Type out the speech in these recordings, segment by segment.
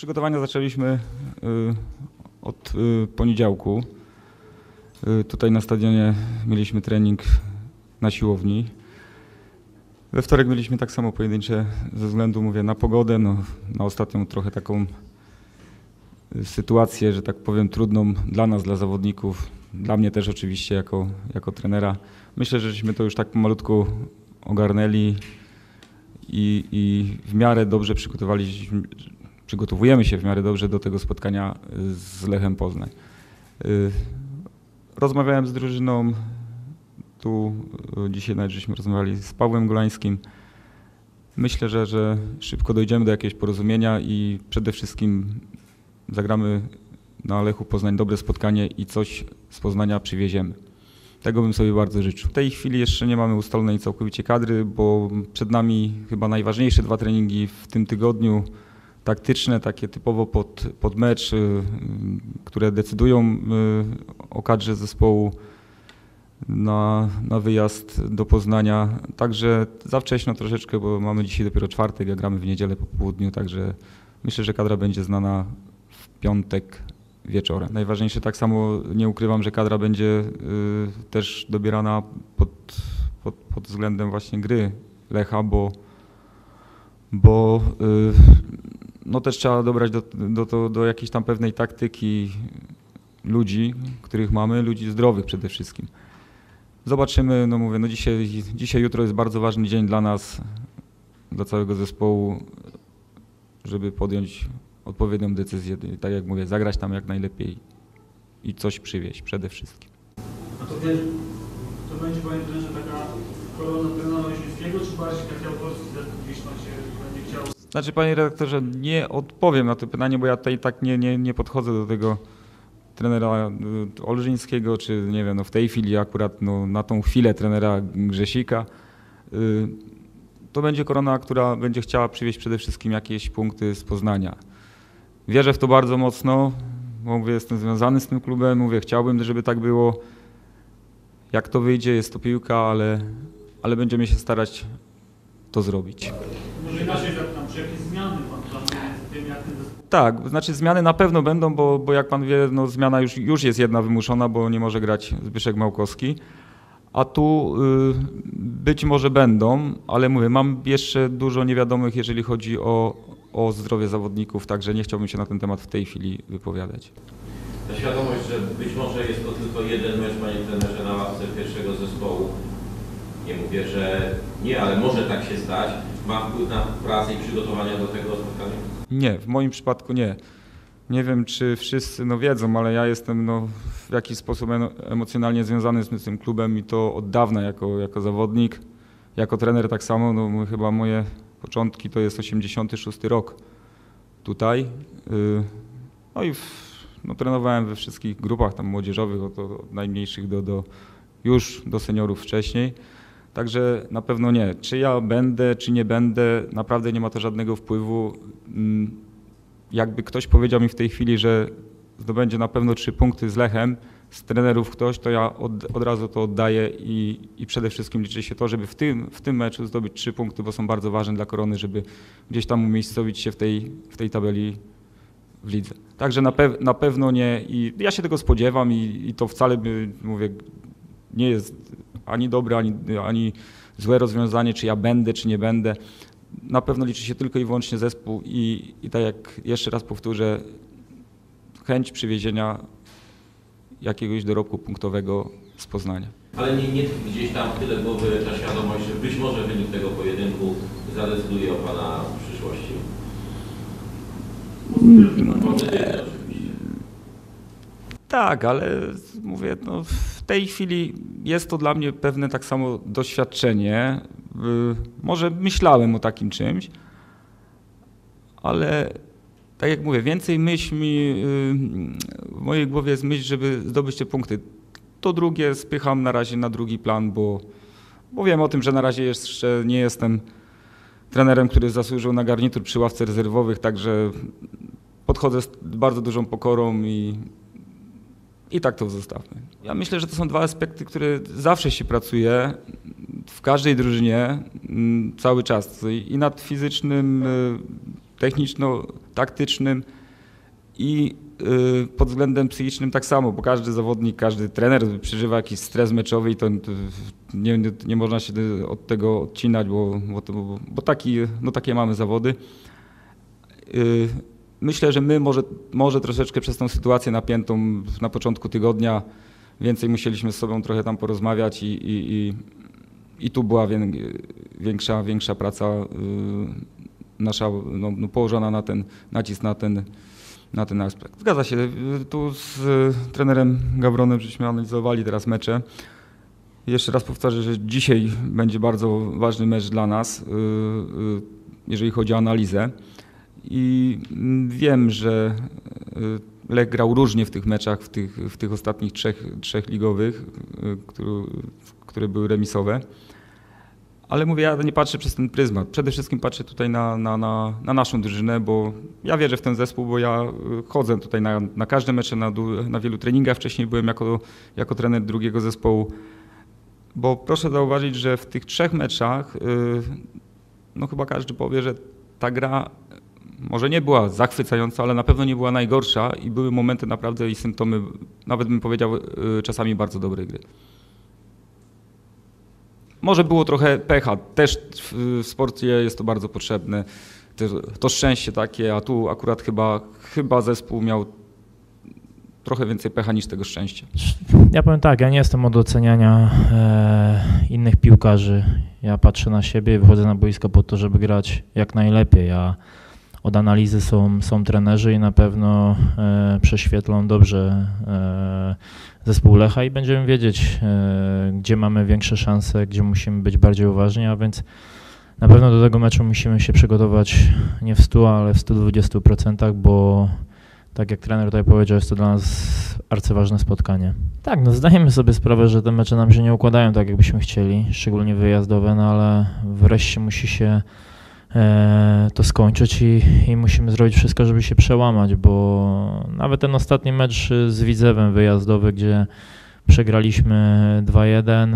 Przygotowania zaczęliśmy od poniedziałku. Tutaj na stadionie mieliśmy trening na siłowni. We wtorek mieliśmy tak samo pojedyncze ze względu, mówię, na pogodę, na ostatnią trochę taką sytuację, że tak powiem, trudną dla nas, dla zawodników, dla mnie też oczywiście jako trenera. Myślę, że żeśmy to już tak pomalutku ogarnęli i w miarę dobrze przygotowujemy się w miarę dobrze do tego spotkania z Lechem Poznań. Rozmawiałem z drużyną, tu dzisiaj nawet żeśmy rozmawiali z Pawłem Golańskim. Myślę, że szybko dojdziemy do jakiegoś porozumienia i przede wszystkim zagramy na Lechu Poznań dobre spotkanie i coś z Poznania przywieziemy. Tego bym sobie bardzo życzył. W tej chwili jeszcze nie mamy ustalonej całkowicie kadry, bo przed nami chyba najważniejsze 2 treningi w tym tygodniu, taktyczne, takie typowo pod mecz, które decydują o kadrze zespołu na wyjazd do Poznania. Także za wcześnie troszeczkę, bo mamy dzisiaj dopiero czwartek, a gramy w niedzielę po południu, także myślę, że kadra będzie znana w piątek wieczorem. Najważniejsze, tak samo nie ukrywam, że kadra będzie też dobierana pod względem właśnie gry Lecha, bo no też trzeba dobrać do jakiejś tam pewnej taktyki ludzi, których mamy, ludzi zdrowych przede wszystkim. Zobaczymy, no mówię, no dzisiaj, jutro jest bardzo ważny dzień dla nas, dla całego zespołu, żeby podjąć odpowiednią decyzję, tak jak mówię, zagrać tam jak najlepiej i coś przywieźć przede wszystkim. A to wiesz, to będzie, panie trenerze, taka korona trenera Leśnickiego, czy bardziej taki autorski zespół Wiszna się będzie chciał? Znaczy, panie redaktorze, nie odpowiem na to pytanie, bo ja tutaj tak nie podchodzę do tego trenera Olżyńskiego, czy nie wiem, no w tej chwili akurat na tą chwilę trenera Grzesika. To będzie korona, która będzie chciała przywieźć przede wszystkim jakieś punkty z Poznania. Wierzę w to bardzo mocno, bo mówię, jestem związany z tym klubem, mówię, chciałbym, żeby tak było. Jak to wyjdzie, jest to piłka, ale będziemy się starać to zrobić. Może inaczej zapytam, czy jakieś zmiany pan planuje z tym, jak ten zespół? Tak, znaczy zmiany na pewno będą, bo jak pan wie, no zmiana już jest jedna wymuszona, bo nie może grać Zbyszek Małkowski. A tu być może będą, ale mówię, mam jeszcze dużo niewiadomych, jeżeli chodzi o zdrowie zawodników, także nie chciałbym się na ten temat w tej chwili wypowiadać. Ta świadomość, że być może jest to tylko jeden mecz, panie trenerze, na ławce pierwszego zespołu, nie mówię, że nie, ale może tak się stać, ma wpływ na pracę i przygotowania do tego spotkania? Nie, w moim przypadku nie. Nie wiem, czy wszyscy wiedzą, ale ja jestem w jakiś sposób emocjonalnie związany z tym klubem i to od dawna jako zawodnik, jako trener tak samo. No, chyba moje początki to jest 86 rok tutaj. No i trenowałem we wszystkich grupach tam młodzieżowych, od najmniejszych już do seniorów wcześniej. Także na pewno nie. Czy ja będę, czy nie będę, naprawdę nie ma to żadnego wpływu. Jakby ktoś powiedział mi w tej chwili, że zdobędzie na pewno 3 punkty z Lechem, z trenerów ktoś, to ja od razu to oddaję i przede wszystkim liczy się to, żeby w tym meczu zdobyć 3 punkty, bo są bardzo ważne dla Korony, żeby gdzieś tam umiejscowić się w tej tabeli w lidze. Także na pewno nie i ja się tego spodziewam i to wcale mówię, nie jest ani dobre, ani złe rozwiązanie, czy ja będę, czy nie będę. Na pewno liczy się tylko i wyłącznie zespół i tak jak jeszcze raz powtórzę, chęć przywiezienia jakiegoś dorobku punktowego z Poznania. Ale nie gdzieś tam w tyle głowy ta świadomość, że być może wynik tego pojedynku zadecyduje o pana przyszłości? Oczywiście. Tak, ale mówię, w tej chwili jest to dla mnie pewne tak samo doświadczenie. Może myślałem o takim czymś, ale tak jak mówię, więcej w mojej głowie jest myśl, żeby zdobyć te punkty. To drugie spycham na razie na drugi plan, bo wiem o tym, że na razie jeszcze nie jestem trenerem, który zasłużył na garnitur przy ławce rezerwowych, także podchodzę z bardzo dużą pokorą i tak to zostawmy. Ja myślę, że to są 2 aspekty, które zawsze się pracuje w każdej drużynie cały czas i nad fizycznym, taktycznym i pod względem psychicznym tak samo, bo każdy zawodnik, każdy trener przeżywa jakiś stres meczowy i to nie można się od tego odcinać, bo takie mamy zawody. Myślę, że my może troszeczkę przez tą sytuację napiętą na początku tygodnia więcej musieliśmy z sobą trochę tam porozmawiać i tu była większa praca nasza położona na ten nacisk, na ten aspekt. Zgadza się, tu z trenerem Gawronem żeśmy analizowali teraz mecze. Jeszcze raz powtarzam, że dzisiaj będzie bardzo ważny mecz dla nas, jeżeli chodzi o analizę. I wiem, że Lech grał różnie w tych meczach, w tych ostatnich trzech ligowych, które były remisowe. Ale mówię, ja nie patrzę przez ten pryzmat. Przede wszystkim patrzę tutaj na naszą drużynę, bo ja wierzę w ten zespół, bo ja chodzę tutaj na każde mecze, na wielu treningach. Wcześniej byłem jako trener drugiego zespołu. Bo proszę zauważyć, że w tych 3 meczach no chyba każdy powie, że ta gra może nie była zachwycająca, ale na pewno nie była najgorsza i były momenty naprawdę i symptomy, nawet bym powiedział, czasami bardzo dobrej gry. Może było trochę pecha, też w sporcie jest to bardzo potrzebne, to szczęście takie, a tu akurat chyba zespół miał trochę więcej pecha niż tego szczęścia. Ja powiem tak, ja nie jestem od oceniania innych piłkarzy. Ja patrzę na siebie i wychodzę na boisko po to, żeby grać jak najlepiej. Od analizy są trenerzy i na pewno prześwietlą dobrze zespół Lecha i będziemy wiedzieć, gdzie mamy większe szanse, gdzie musimy być bardziej uważni, a więc na pewno do tego meczu musimy się przygotować nie w 100, ale w 120%, bo tak jak trener tutaj powiedział, jest to dla nas arcyważne spotkanie. Tak, no zdajemy sobie sprawę, że te mecze nam się nie układają tak, jakbyśmy chcieli, szczególnie wyjazdowe, no ale wreszcie musi się to skończyć i musimy zrobić wszystko, żeby się przełamać, bo nawet ten ostatni mecz z Widzewem wyjazdowy, gdzie przegraliśmy 2-1,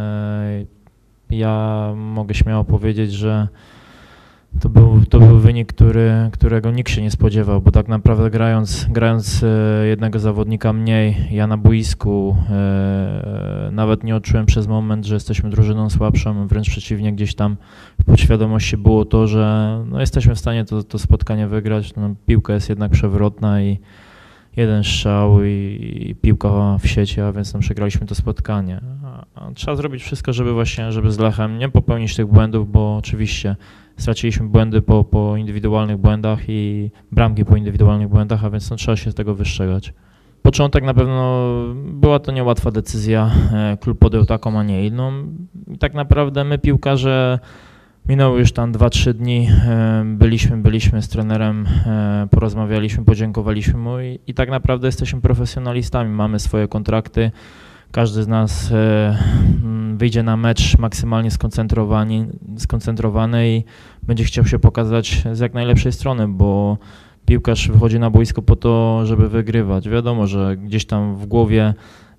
ja mogę śmiało powiedzieć, że to był wynik, którego nikt się nie spodziewał, bo tak naprawdę grając jednego zawodnika mniej, ja na boisku nawet nie odczułem przez moment, że jesteśmy drużyną słabszą, wręcz przeciwnie, gdzieś tam w podświadomości było to, że no, jesteśmy w stanie to spotkanie wygrać. No, piłka jest jednak przewrotna i jeden strzał i piłka w sieci, a więc przegraliśmy to spotkanie. A trzeba zrobić wszystko, żeby z Lechem nie popełnić tych błędów, bo oczywiście straciliśmy błędy po indywidualnych błędach i bramki po indywidualnych błędach, a więc trzeba się z tego wystrzegać. Początek na pewno była to niełatwa decyzja, klub podjął taką, a nie inną. I tak naprawdę my piłkarze, minęły już tam 2-3 dni, byliśmy z trenerem, porozmawialiśmy, podziękowaliśmy mu i tak naprawdę jesteśmy profesjonalistami, mamy swoje kontrakty. Każdy z nas wyjdzie na mecz maksymalnie skoncentrowany i będzie chciał się pokazać z jak najlepszej strony, bo piłkarz wychodzi na boisko po to, żeby wygrywać. Wiadomo, że gdzieś tam w głowie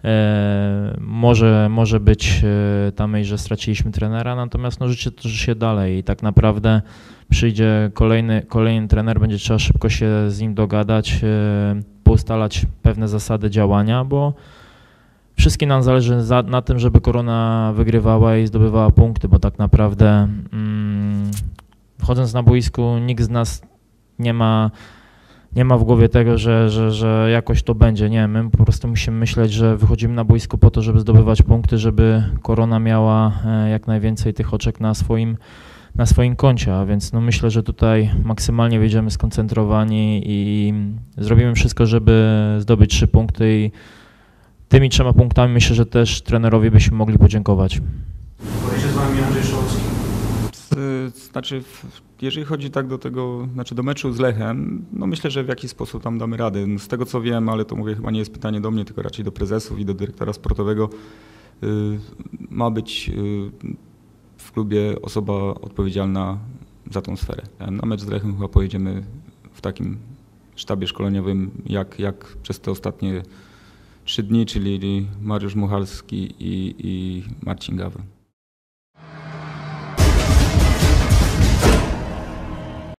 może być ta myśl, że straciliśmy trenera, natomiast życie toczy się dalej i tak naprawdę przyjdzie kolejny trener, będzie trzeba szybko się z nim dogadać, poustalać pewne zasady działania, bo wszystkim nam zależy na tym, żeby Korona wygrywała i zdobywała punkty, bo tak naprawdę wchodząc na boisku nikt z nas nie ma w głowie tego, że jakoś to będzie. Nie, my po prostu musimy myśleć, że wychodzimy na boisko po to, żeby zdobywać punkty, żeby Korona miała jak najwięcej tych oczek na swoim koncie, a więc myślę, że tutaj maksymalnie wyjdziemy skoncentrowani i zrobimy wszystko, żeby zdobyć 3 punkty i tymi 3 punktami myślę, że też trenerowi byśmy mogli podziękować. Pojedzie z wami Andrzej Szolski. Znaczy, jeżeli chodzi tak do meczu z Lechem, no myślę, że w jakiś sposób tam damy radę. Z tego co wiem, ale to mówię, chyba nie jest pytanie do mnie, tylko raczej do prezesów i do dyrektora sportowego, ma być w klubie osoba odpowiedzialna za tą sferę. Na mecz z Lechem chyba pojedziemy w takim sztabie szkoleniowym, jak przez te ostatnie 3 dni, czyli Mariusz Muchalski i Marcin Gawron.